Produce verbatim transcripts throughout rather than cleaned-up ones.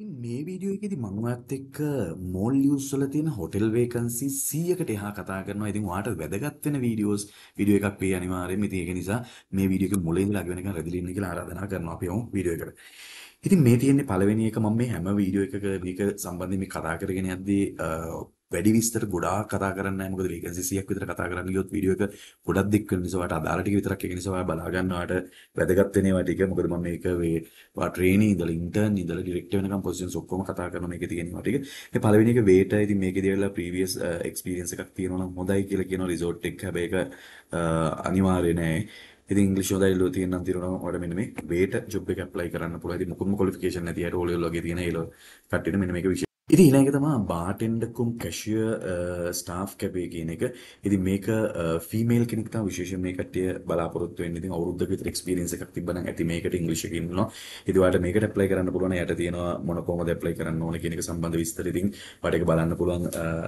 ඉතින් මේ වීඩියෝ එකේදී මම ඔයත් එක්ක Maldives වල තියෙන hotel vacancies සීයකට එහා කතා කරනවා. ඉතින් ඔයාලට වැදගත් වෙන වීඩියෝස් වීඩියෝ එකක් වෙයි අනිවාර්යයෙන්ම. ඉතින් ඒක නිසා මේ වීඩියෝ එක මුලින් ඉඳලා අග වෙනකන් රැඳිලා ඉන්න කියලා ආරාධනා කරනවා අපි යමු වීඩියෝ එකට. ඉතින් මේ තියෙන්නේ පළවෙනි එක මම මේ හැම වීඩියෝ එකක මේක සම්බන්ධයෙන් මේ කතා කරගෙන යද්දී අ, වැඩි විස්තර ගොඩාක් කතා කරන්නේ නැහැ. මොකද vacancy සීයක් විතර කතා කරන්න ගියොත් වීඩියෝ එක ගොඩක් දික් වෙන නිසා ඔයාලට අදාළ ටික විතරක් ඒක නිසා ඔයා බලා ගන්න ඔයාලට වැදගත් වෙන ඒවා ටික. මොකද මම මේක වේ ඔයා ට්‍රේනි ඉඳලා ඉන්ටර්න් ඉඳලා ඩිරෙක්ටර් වෙනකම් පොසිෂන්ස් ඔක්කොම කතා කරන මේකේ තියෙනවා ටික. මේ පළවෙනි එක වේටර්. ඉතින් මේකේදී වෙලා ප්‍රීවියස් එක්ස්පීරියන්ස් එකක් තියෙනවා නම් හොඳයි කියලා කියනවා රිසෝට් එක. හැබැයි ඒක අනිවාර්ය නෑ. ඉතින් ඉංග්‍රීසි හොඳයි ලෝ තියෙන නම් තියෙනවා ඔයාලට මෙන්න මේ වේටර් ජොබ් එක ඇප්ලයි කරන්න පුළුවන්. ඉතින් මොකක්ම ක්වොලිෆිකේෂන් නැති අයට ඕ ලෙවල් වගේ තියෙන ඒ ලෝ කට්ටියට මෙන්න මේක විශේෂ. ඉතින් ඊළඟ එක තමයි බාර්ටෙන්ඩර් කුම් කැෂියර් ස්ටාෆ් කැපේ කියන එක. ඉතින් මේක ෆීමේල් කෙනෙක් තමයි විශේෂයෙන් මේ කට්ටිය බලාපොරොත්තු වෙන්නේ. ඉතින් අවුරුද්දක විතර එක්ස්පීරියන්ස් එකක් තිබ්බනම් ඇති මේකට ඉංග්‍රීසි එකකින් ඉන්නවා. ඉතින් ඔයාලට මේකට ඇප්ලයි කරන්න පුළුවන්. යට තියෙනවා මොන කොහොමද ඇප්ලයි කරන්න ඕනේ කියන එක සම්බන්ධ විස්තර. ඉතින් ඔයාලට ඒක බලන්න පුළුවන්.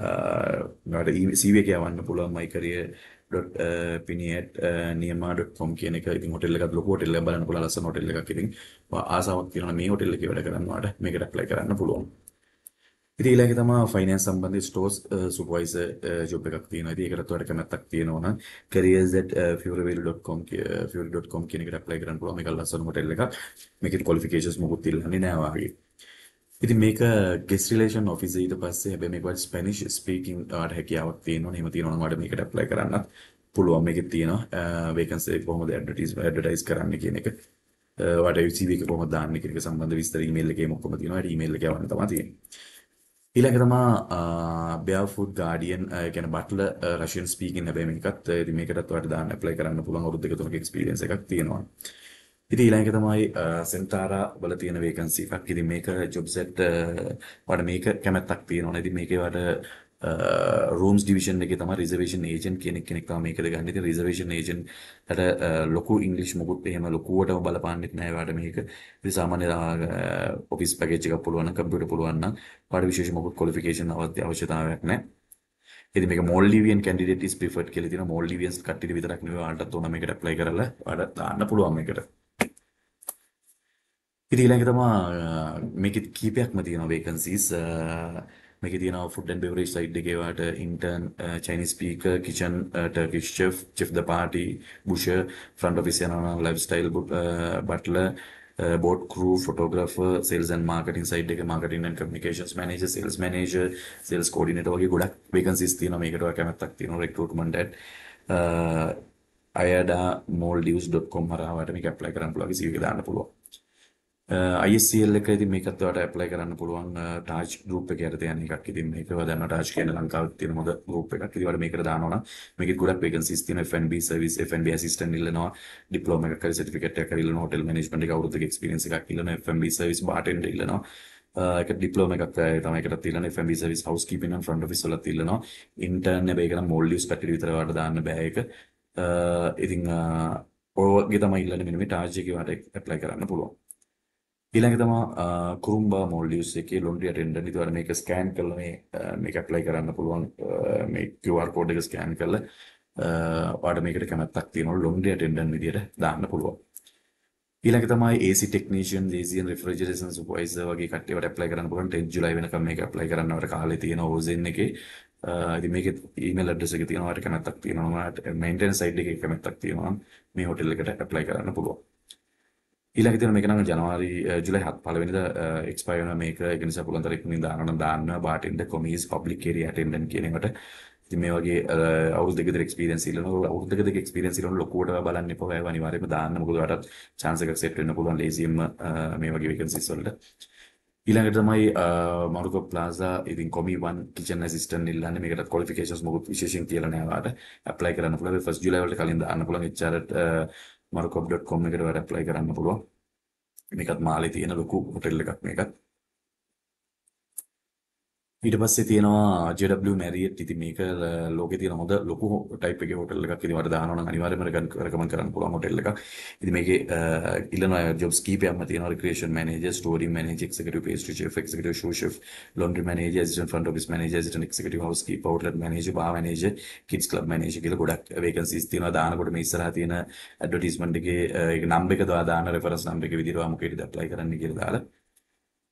ඔයාලට සීවී එක යවන්න පුළුවන් my career .piniat.niyama dot com කියන එක. ඉතින් හොටෙල් එකත් ලොකු හොටෙල් එකක් බලන්න පුළුවන්. ලස්සන හොටෙල් එකක්. ඉතින් ආසාවක් තියෙනවා මේ හොටෙල් එකේ වැඩ කරන්න ඔයාලට මේකට ඇප්ලයි කරන්න පුළුවන්. ඉතින් ඊළඟ තමයි ෆයිනෑන්ස් සම්බන්ධ ස්ටෝර්ස් සුපර්වයිසර් ජොබ් එකක් තියෙනවා. ඉතින් ඒකටත් ඔයාලට කැමැත්තක් තියෙනවා නම් careers at furyvale dot com fury dot com කියන එකට ඇප්ලයි කරන්න පුළුවන්. මේක ලස්සන හොටෙල් එකක්. මේකේ ක්වොලිෆිකේෂන්ස් මොකුත් ඉල්ලන්නේ නැහැ වගේ. ඉතින් මේක ගෙස්ට් රිලේෂන් ඔෆිසර් ඊට පස්සේ හැබැයි මේක වල ස්පැනිෂ් ස්පීකින් ඔයාලට හැකියාවක් තියෙනවා. එහෙම තියෙනවා නම් ඔයාලට මේකට ඇප්ලයි කරන්නත් පුළුවන්. මේකේ තියෙනවා වේකන්සි එක කොහොමද ඇඩ්වර්ටයිස් ඇඩ්වර්ටයිස් කරන්න කියන එක. ඔයාලට සීවී එක කොහොමද දාන්න කියන එක සම්බන්ධ විස්තර ඊමේල් එකේම ඔක්කොම තියෙනවා. ඒ ඊමේල් එක යවන්න තමයි තියෙන්නේ. ඊළඟ තමයි බෙයාෆුඩ් ගාඩියන් කියන බට්ලර් රෂියන් ස්පීකින්. හැබැයි මේකත් ඉතින් මේකටත් ඔයාලට දාන්න ඇප්ලයි කරන්න පුළුවන්. අවුරුදු දෙක තුනක එක්ස්පීරියන්ස් එකක් තියෙනවා. ඉතින් ඊළඟ තමයි සෙන්ටාරා වල තියෙන වේකන්සි එකක්. ඉතින් මේක ජොබ් සෙට් ඔයාලට මේක කැමැත්තක් තියෙනවා. ඉතින් මේකේ ඔයාලට රූම්ස් ඩිවිෂන් එකේ තමයි රිසර්වේෂන් ඒජන්ට් කෙනෙක් කෙනෙක් තමයි මේකද ගන්න. ඉතින් රිසර්වේෂන් ඒජන්ට් අර ලොකු ඉංග්‍රීසි මොකුත් එහෙම ලොකුවටම බලපාන්නෙත් නෑ ඔයාලට මේක. ඉතින් සාමාන්‍ය ඔෆිස් පැකේජ් එකක් පුළුවන් නම් කම්පියුටර් පුළුවන් නම් ඔයාලට විශේෂ මොකුත් ක්වොලිෆිකේෂන් අවශ්‍යතාවයක් නෑ. ඉතින් මේක Maldivian candidate is preferred කියලා තියෙනවා. Maldivians කට්ටියට විතරක් නෙවෙයි ඔයාලටත් ඕන මේකට ඇප්ලයි කරලා ඔයාලට දාන්න පුළුවන් මේකට. ඉතින් ඊළඟ තමයි මේකෙත් කීපයක්ම තියෙනවා වේකන්සීස්. මේකේ තියෙනවා ෆුඩ් ඇන්ඩ් බෙවරේජ් සයිඩ් එකේ වාට intern Chinese speaker kitchen Turkish chef chef the party busher front office යනවා lifestyle butler boat crew photographer sales and marketing side එකේ marketing and communications manager sales manager sales coordinator වගේ ගොඩක් vacancies තියෙනවා. මේකට ඔයා කැමැත්තක් තියෙනවා recruitment at ayada maldives dot com හරහා වාට මේක ඇප්ලයි කරන්න පුළුවන්. සීවී එක දාන්න පුළුවන්. I S C L එක ඉතින් මේකත් ඔයාලට ඇප්ලයි කරන්න පුළුවන්. ටාජ් ගෲප් එක යටතේ යන එකක්. ඉතින් මේක ඔයා දන්නවා ටාජ් කියන්නේ ලංකාවේ තියෙන හොඳ ගෲප් එකක්. ඉතින් ඔයාලට මේකට දානවා නම් මේකෙත් ගොඩක් වේකන්සිස් තියෙනවා. F and B service F and B assistant ඉල්ලනවා. ඩිප්ලෝමා එකක් හරි සර්ටිෆිකේට් එකක් හරි ඉල්ලනවා. හොටෙල් මැනේජ්මන්ට් එක අවුරුද්දක එක්ස්පීරියන්ස් එකක් ඉල්ලනවා. F and B service bartender ඉල්ලනවා. ඒක ඩිප්ලෝමා එකක් තමයි ඒකටත් ඉල්ලනවා. F and B service housekeeping and front office වලත් ඉල්ලනවා. ඉන්ටර්න් හැබැයි ඒක නම් Maldives කට්ටියට විතර ඔයාලට දාන්න බෑ ඒක. ඉතින් ඔයගේ තමයි ඉල්ලන්නේ මෙන්න මේ ටාජ් එකේ වාට ඇප්ලයි කරන්න පුළුවන්. ඊළඟ තමයි කුරුම්බා Maldives එකේ laundry attendant. ඉතින් මේක ස්කෑන් කරලා මේ මේක ඇප්ලයි කරන්න පුළුවන්. මේ Q R code එක ස්කෑන් කරලා ඔයාලට මේකට කැමැත්තක් තියෙනවා laundry attendant විදියට දාන්න පුළුවන්. ඊළඟ තමයි A C technician A C and refrigeration supervisor වගේ කට්ටියට ඇප්ලයි කරන්න පුළුවන්. tenth July වෙනකම් මේක ඇප්ලයි කරන්න අපිට කාලේ තියෙනවා ඕසෙන් එකේ. ඉතින් මේකේ ඊමේල් ඇඩ්‍රස් එක තියෙනවා. ඔයාලට කැමැත්තක් තියෙනවා නම් මේන්ටෙනන්ස් සයිඩ් එකේ කැමැත්තක් තියෙනවා නම් මේ හොටෙල් එකට ඇප්ලයි කරන්න පුළුවන්. ඊළඟ තියෙන මේක නම් ජනවාරි ජූලයි හත පළවෙනිදා එක්ස්පයර් වෙනවා මේක. ඒක නිසා පුළුවන් තරම් ඉක්මනින් දාන්න නම් දාන්න. Bartender commis public area attendant කියන එකට. ඉතින් මේ වගේ අවුරුදු දෙක විතර එක්ස්පීරියන්ස් ඉල්ලනවා. අවුරුදු දෙක එක්ස්පීරියන්ස් ඉල්ලන ලොකුවට බලන්න එපා. ඔයාව අනිවාර්යයෙන්ම දාන්න. මොකද ඔයාලට chance එකක් සෙට් වෙන්න පුළුවන් ලේසියෙන්ම මේ වගේ වේකන්සිස් වලට. ඊළඟට තමයි මරුකෝ ප්ලාසා ඉතින් කොමි one කිචන් ඇසිස්ටන්ට් ඉල්ලන්නේ. මේකට ක්වොලිෆිකේෂන්ස් මොකද විශේෂයෙන් කියලා නෑ. ඔයාලට ඇප්ලයි කරන්න පුළුවන්. ෆස්ට් ජූලයි වලට කලින් දාන්න පුළුවන්. H R at markup dot com එකට ඔයාලට ඇප්ලයි කරන්න පුළුවන්. මේකත් මාලේ තියෙන ලොකු හොටෙල් එකක් මේකත්. ඊට පස්සේ තියෙනවා J W Marriott. ඉතින් මේක ලෝකේ තියෙන හොඳ ලොකු ටයිප් එකේ හොටෙල් එකක්. ඉතින් වල දානවා නම් අනිවාර්යයෙන්ම රෙකමන්ඩ් කරන්න පුළුවන් හොටෙල් එකක්. ඉතින් මේකේ ඉල්ලනවා ජොබ්ස් කීපයක්ම තියෙනවා. Recreation manager, store manager, executive pastry chef, executive sous chef, laundry manager, assistant front office manager, assistant executive housekeeper, outlet manager, bar manager, kids club manager කියලා ගොඩක් වේකන්සිස් තියෙනවා. දානකොට මේ ඉස්සරහා තියෙන ඇඩ්වර්ටයිස්මන්ට් එකේ ඒක නම්බර් එක දාන රෙෆරන්ස් නම්බර් එක විදිහට ඔයා මොකේද ඇප්ලයි කරන්න කියලා දාලා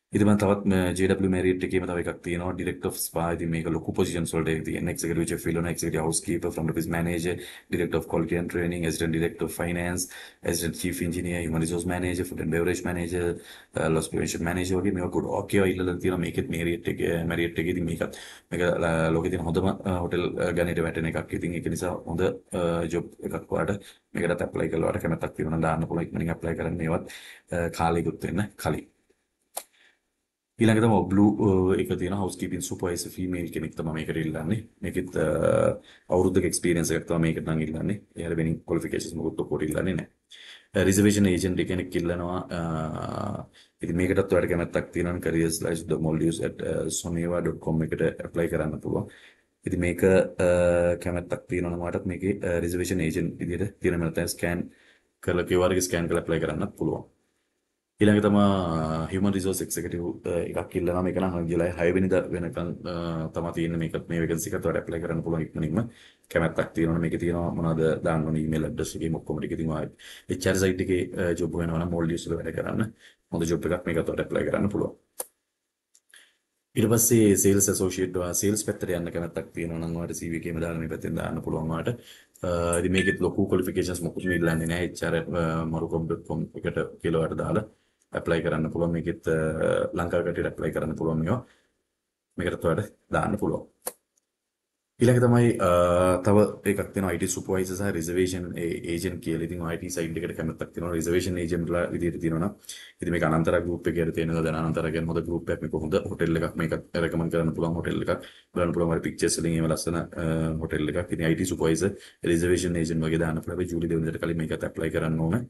ඉතින් මම තවත් J W Marriott එකේම තව එකක් තියෙනවා director of spa. ඉතින් මේක ලොකු positions වලට ඒක තියෙන executive chef ඉල්ලන executive housekeeper, front office manager, director of quality and training, assistant director of finance, assistant chief engineer, human resource manager, food and beverage manager, uh, loss prevention manager වගේ මේවා ගොඩක් okay ඉල්ලලා තියෙනවා. මේකෙත් Marriott එකේ Marriott එකේ ඉතින් මේකත් මේක ලෝකේ තියෙන හොඳම හොටෙල් ගණයට වැටෙන එකක්. ඉතින් ඒක නිසා හොඳ ජොබ් එකක් වලට මේකටත් apply කරලා වලට කැමැත්තක් තියෙනවා නම් දාන්න පුළුවන්. ඉක්මනින් apply කරන්න මේවත් කාලෙකුත් වෙන්න කලින්. ඊළඟට තමයි බ්ලූ එක තියෙන හවුස්කීපින් සුපර්වයිසර් ෆීමේල් කෙනෙක් තමයි මේකට ඉල්ලන්නේ. මේකෙත් අවුරුද්දක එක්ස්පීරියන්ස් එකක් තමයි මේකට නම් ඉල්ලන්නේ. එයාලා වෙනින් ක්වොලිෆිකේෂන්ස් මොකුත් ඔක්කොට ඉල්ලන්නේ නැහැ. රිසර්වේෂන් ඒජන්ට් කෙනෙක් ඉල්ලනවා. ඉතින් මේකටත් ඔයාලට කැමැත්තක් තියෙනවා නම් careers slash the maldives at soneva dot com එකට apply කරන්න පුළුවන්. ඉතින් මේක කැමැත්තක් තියෙනවා නම් ඔයාලට මේකේ රිසර්වේෂන් ඒජන්ට් විදිහට තියෙන මත ස්කෑන් කරලා කිව්වාරගේ ස්කෑන් කරලා apply කරන්නත් පුළුවන්. ඊළඟ තමයි human resource executive එකක් ඉල්ලනවා. මේක නම් ජූලයි හය වෙනිදා වෙනකන් තමයි තියෙන්නේ. මේක මේ vacancy එකට ඔයාලට apply කරන්න පුළුවන් ඉක්මනින්ම. කැමැත්තක් තියෙනවා. මේකේ තියෙනවා මොනවද දාන්න ඕන email address එකේ ඔක්කොම ටික ඉතින් ඔයාලා H R site එකේ job වෙනවා නම් Maldives වල වැඩ කරන්න හොඳ job එකක් මේකට ඔයාලට apply කරන්න පුළුවන්. ඊට පස්සේ sales associate වා sales පැත්තට යන්න කැමැත්තක් තියෙනවා නම් ඔයාලට C V එකේම දාලා මේ පැත්තෙන් දාන්න පුළුවන් ඔයාලට. ඉතින් මේකෙත් ලොකු qualifications මොකුත් ඉල්ලන්නේ නැහැ. H R marucom dot com එකට කියලා ඔයාලට දාලා apply කරන්න පුළුවන්. මේකෙත් ලංකාව කටට apply කරන්න පුළුවන් මේවා. මේකට ඔයාලට දාන්න පුළුවන්. ඊළඟ තමයි තව එකක් තියෙනවා I T supervisor සහ reservation agent කියලා. ඉතින් I T side එකට කැමැත්තක් තියෙනවා. reservation agent ලා විදිහට තියෙනවා නම් ඉතින් මේක අනන්තර group එකේ තියෙනවා. දැන් අනන්තර කියන්නේ හොඳ group එකක්. මේක හොඳ hotel එකක්. මේක recommend කරන්න පුළුවන් hotel එකක්. බලන්න පුළුවන් වල pictures වලින් ඒව ලස්සන hotel එකක්. ඉතින් I T supervisor reservation agent වගේ දාන්න පුළුවන්. ජූලි දෙවෙනිදාට කලින් මේකට apply කරන්න ඕනේ.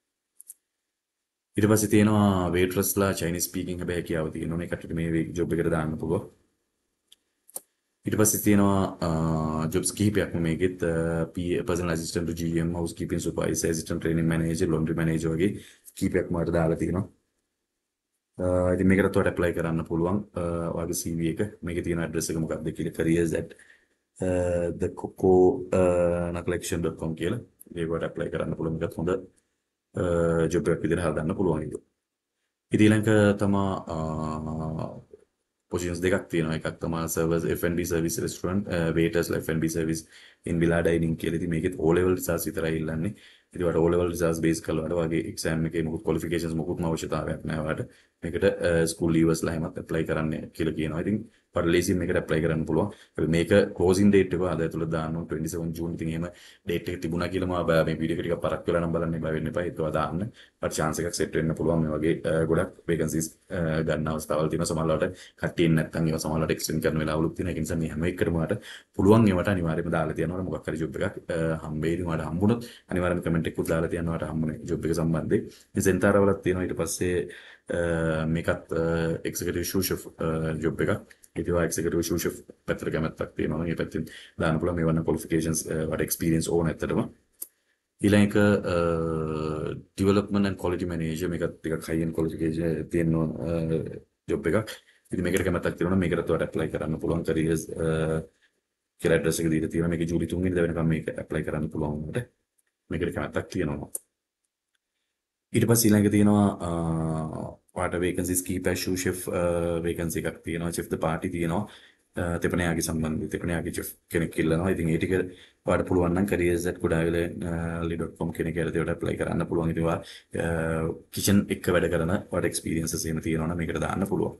ඊට පස්සේ තියෙනවා waitressලා Chinese speaking හැබැයි කියාව තියෙනවා. ඒකට මේ job එකට දාන්න පුළුවන්. ඊට පස්සේ තියෙනවා jobs කිහිපයක්ම මේකෙත් personal assistant to G M, housekeeping supervisor, assistant training manager, laundry manager වගේ කිහිපයක්ම වලට දාලා තියෙනවා. ඉතින් මේකට ඔයාලට apply කරන්න පුළුවන්. ඔයාගේ C V එක මේකේ තියෙන address එක මොකක්ද කියලා careers at the coco collection dot com කියලා ඒකට apply කරන්න පුළුවන්. මේකත් හොඳ ජොබ් එකක් විදිහට හදාගන්න පුළුවන් ඒක. ඉතින් ඊළඟ තමයි positions දෙකක් තියෙනවා. එකක් තමයි servers F and B service restaurant waiters F and B service in villa dining කියලා. ඉතින් මේකෙත් O level results විතරයි ඉල්ලන්නේ. ඉතින් ඔයාලට O level results base කරලා වගේ exam එකේ මොකුත් qualifications මොකුත්ම අවශ්‍යතාවයක් නැහැ ඔයාලට. මේකට school leavers ලා හැමත් apply කරන්න කියලා කියනවා. ඉතින් ඔයාලට ලේසියෙන් මේකට apply කරන්න පුළුවන්. හැබැයි මේක closing date එක අද ඇතුළත දාන්න ඕන twenty-seven June. ඉතින් එහෙම date එක තිබුණා කියලා මම මේ වීඩියෝ එක ටිකක් පරක් වෙලා නම් බලන්න බය වෙන්න එපා. ඒක දාන්න. ඔයාලට chance එකක් set වෙන්න පුළුවන්. මේ වගේ ගොඩක් vacancies ගන්න අවස්ථාවල් තියෙනවා. සමහරවිට කට්ටිය නැත්නම් ඒවා සමහරවිට extend කරන වෙලාවලුත් තියෙනවා. ඒ නිසා මේ හැම එකකටම ඔයාලට පුළුවන් ඒවට අනිවාර්යයෙන්ම දාලා තියනවා. මොකක් හරි job එකක් හම්බෙයිද ඔයාලට හම්බුනොත් අනිවාර්යයෙන්ම comment එකකුත් දාලා තියන්න ඔයාලට හම්බුනේ job එක සම්බන්ධයෙන්. මේ සෙන්ටර් වලත් තියෙනවා. ඊට පස්සේ මේකත් executive sous chef job එකක්. ඉතින් ඔය executive sous chef පැත්තට කැමැත්තක් තියෙනවා නම් ඒ පැත්තෙන් දාන්න පුළුවන්. මේ වන්න qualifications වට experience ඕන ඇත්තටම. ඊළඟ එක development and quality manager මේකත් ටිකක් high end qualification තියෙන job එකක්. ඉතින් මේකට කැමැත්තක් තියෙනවා නම් මේකට ඔයාලට apply කරන්න පුළුවන්. careers කියලා address එක දීලා තියෙනවා. මේක ජූලි තුන් වෙනිදා වෙනකම් මේක apply කරන්න පුළුවන් වුණාට මේකට කැමැත්තක් තියෙනවා. ඊට පස්සේ ඊළඟ තියෙනවා ඔයාලට vacancies කීපයක් sous chef vacancy එකක් තියෙනවා. chef the party තියෙනවා. තෙපනයාගේ සම්බන්ධ තෙපනයාගේ chef කෙනෙක් ඉල්ලනවා. ඉතින් ඒ ටික ඔයාලට පුළුවන් නම් careers at kodavile dot com කෙනෙක් ඇරලා ඒකට apply කරන්න පුළුවන්. ඉතින් ඔයා kitchen එක වැඩ කරන ඔයාලට experiences එහෙම තියෙනවා නම් මේකට දාන්න පුළුවන්.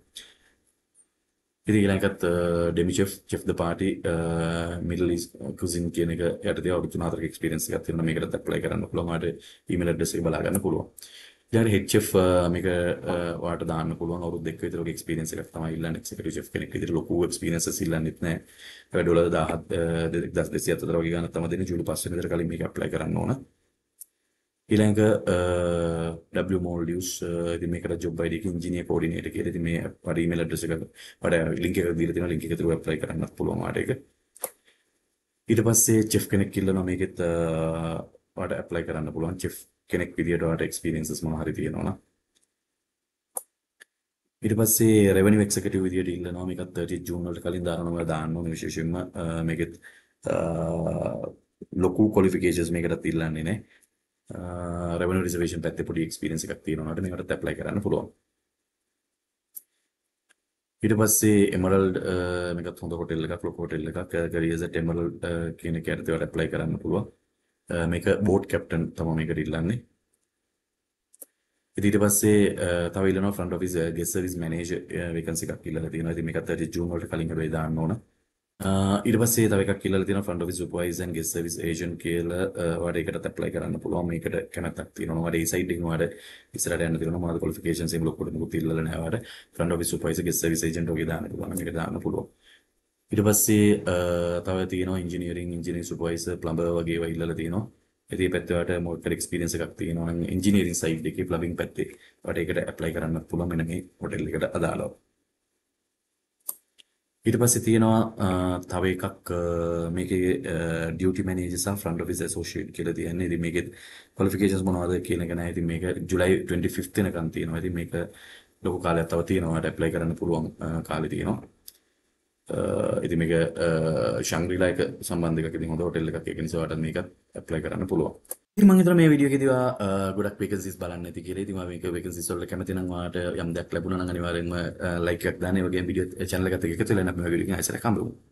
ඉතින් ඊළඟට demi chef chef the party middle east cuisine කියන එක යටතේ අවුරුදු තුන හතරක experience එකක් තියෙනවා. මේකට apply කරන්න පුළුවන්. ඔයාලට email address එක බලා ගන්න පුළුවන්. ඊළඟට head chef මේක ඔයාලට දාන්න පුළුවන්. අවුරුදු දෙකක විතර වගේ experience එකක් තමයි ඉල්ලන්නේ. executive chef කෙනෙක් විදිහට ලොකු experiences ඉල්ලන්නෙත් නැහැ. ඒක ඩොලර් දහසක් දෙසිය හතර වගේ ගණන් තමයි දෙන්නේ. ජූලි පහ වෙනිදාට කලින් මේක apply කරන්න ඕන. ඊළඟ W Maldives ඉතින් මේකට job I D එක engineer coordinator කියලා. ඉතින් මේ වඩ email address එක වඩ link එක දීලා තියෙනවා. link එක through apply කරන්නත් පුළුවන් ඔයාලට ඒක. ඊට පස්සේ chef කෙනෙක් ඉල්ලනවා. මේකෙත් ඔයාලට apply කරන්න පුළුවන්. chef කෙනෙක් විදියට ඔයාලට experiences මොනවා හරි තියෙනවා නම්. ඊට පස්සේ revenue executive විදියට ඉල්ලනවා. මේකත් thirtieth June වලට කලින් දානවා දාන්න ඕනේ. විශේෂයෙන්ම මේකෙත් ලොකු qualifications මේකටත් ඉල්ලන්නේ නැහැ. revenue reservation පැත්තේ පොඩි experience එකක් තියෙනවා නේද? මේකට apply කරන්න පුළුවන්. ඊට පස්සේ එමරල්ඩ් මේකත් හොඳ හොටෙල් එකක් ලොකු හොටෙල් එකක් කරියර්සට එමරල්ඩ් කියන එක යටතේ ඔයාලට ඇප්ලයි කරන්න පුළුවන්. මේක බෝට් කැප්ටන් තමයි මේකට ඉල්ලන්නේ. ඉතින් ඊට පස්සේ තව ඉල්ලනවා front office guest service manager vacancy එකක් ඉල්ලලා තියෙනවා. ඉතින් මේකත් ජූන් වලට කලින් හැබැයි දාන්න ඕන. ඊට පස්සේ තව එකක් ඉල්ලලා තියෙනවා front office supervisor and guest service agent කියලා ඔයාලට ඒකටත් ඇප්ලයි කරන්න පුළුවන්. මේකට කැමැත්තක් තියෙනවා. ඔයාලට ඒ සයිඩ් එකෙන් ඔයාලට ඉස්සරහට යන්න තියෙනවා. මොනවද qualifications එහෙම ලොකුට මොකුත් ඉල්ලලා නැහැ ඔයාලට. Front office supervisor guest service agent වගේ දාන්න පුළුවන්. මේක දාන්න පුළුවන්. ඊට පස්සේ තව තියෙනවා ඉංජිනියරින් ඉංජිනියරින් සුපර්වයිසර් ප්ලම්බර් වගේ ඒවා ඉල්ලලා තියෙනවා. ඉතින් මේ පැත්තේ ඔයාලට මොකක්ද එක්ස්පීරියන්ස් එකක් තියෙනවා නම් ඉංජිනියරින් සයිඩ් එකේ ප්ලම්බින් පැත්තේ ඔයාලට ඒකට ඇප්ලයි කරන්න පුළුවන් මෙන්න මේ හොටෙල් එකට අදාළව. ඊට පස්සේ තියෙනවා තව එකක් මේකේ ඩියුටි මැනේජර් සහ ෆ්‍රන්ට් ඔෆිස් ඇසෝසියේට් කියලා තියෙන්නේ. ඉතින් මේකේ ක්වොලිෆිකේෂන්ස් මොනවද කියන එක නෑ. ඉතින් මේක ජුලයි twenty-fifth වෙනකන් තියෙනවා. ඉතින් මේක ලොකු කාලයක් තව තියෙනවා. ඔයාලට ඇප්ලයි කරන්න පුළුවන් කාලේ තියෙනවා. ඉතින් මේක ශංග්‍රීලා එක සම්බන්ධ එකක්. ඉතින් හොඳ හොටෙල් එකක්. ඒක නිසා ඔයාලට මේකත් ඇප්ලයි කරන්න පුළුවන්. ඉතින් මම හිතනවා මේ වීඩියෝ එකේදී ඔයා ගොඩක් වේකන්සිස් බලන්න ඇති කියලා. ඉතින් මම මේක වේකන්සිස් වලට කැමති නම් ඔයාලට යම් දෙයක් ලැබුණා නම් අනිවාර්යෙන්ම ලයික් එකක් දාන්න. ඒ වගේම වීඩියෝ channel එකත් එක්ක එකතු වෙලා ඉන්න අපේ වීඩියෝ එකකින් ආයෙත් හම්බෙමු.